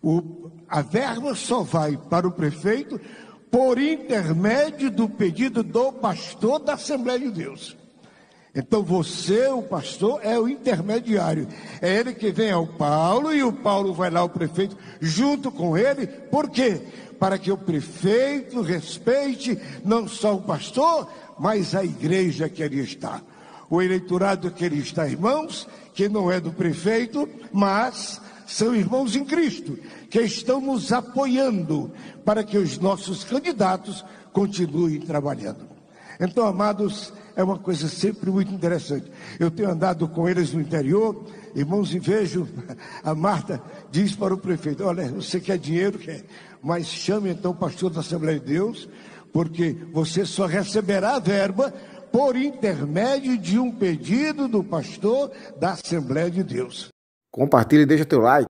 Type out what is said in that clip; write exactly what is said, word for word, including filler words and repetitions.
O, a verba só vai para o prefeito por intermédio do pedido do pastor da Assembleia de Deus. Então você, o pastor, é o intermediário. É ele que vem ao Paulo e o Paulo vai lá ao prefeito junto com ele. Por quê? Para que o prefeito respeite não só o pastor, mas a igreja que ali está. O eleitorado que ali está, irmãos, que não é do prefeito, mas são irmãos em Cristo, que estão nos apoiando para que os nossos candidatos continuem trabalhando. Então, amados, é uma coisa sempre muito interessante. Eu tenho andado com eles no interior, irmãos, e vejo, a Marta diz para o prefeito: olha, você quer dinheiro, quer, mas chame então o pastor da Assembleia de Deus, porque você só receberá a verba por intermédio de um pedido do pastor da Assembleia de Deus. Compartilhe e deixa teu like.